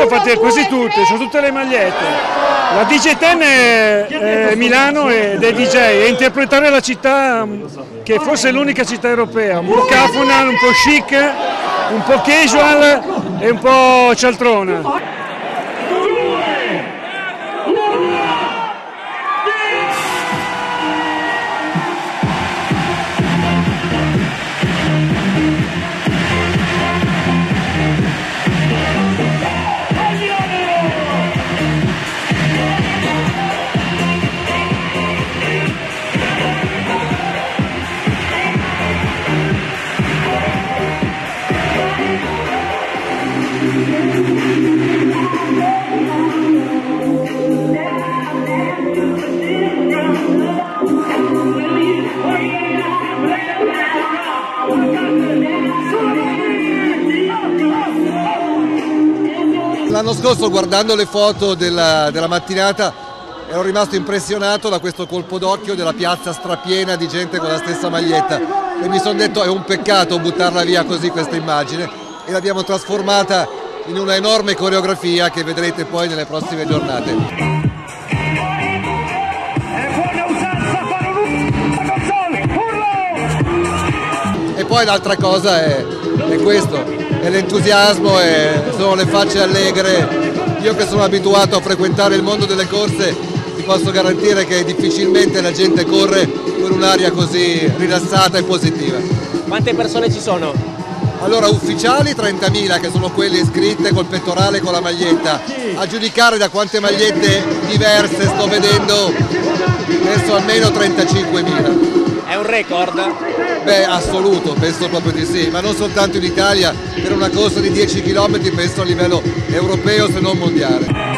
l'ho fatte quasi tutte, sono tutte le magliette. La DJ Ten è Milano ed è DJ, e interpretare la città che forse è l'unica città europea, un po' cafona, un po' chic, un po' casual e un po' cialtrona. L'anno scorso, guardando le foto della mattinata, ero rimasto impressionato da questo colpo d'occhio della piazza strapiena di gente con la stessa maglietta e mi sono detto è un peccato buttarla via così questa immagine, e l'abbiamo trasformata in una enorme coreografia che vedrete poi nelle prossime giornate. E poi l'altra cosa è questo, è l'entusiasmo e sono le facce allegre. Io che sono abituato a frequentare il mondo delle corse ti posso garantire che difficilmente la gente corre con un'aria così rilassata e positiva. Quante persone ci sono? Allora, ufficiali 30.000, che sono quelle iscritte col pettorale e con la maglietta. A giudicare da quante magliette diverse sto vedendo, penso almeno 35.000. È un record? Beh, assoluto, penso proprio di sì, ma non soltanto in Italia, per una corsa di 10 km penso a livello europeo se non mondiale.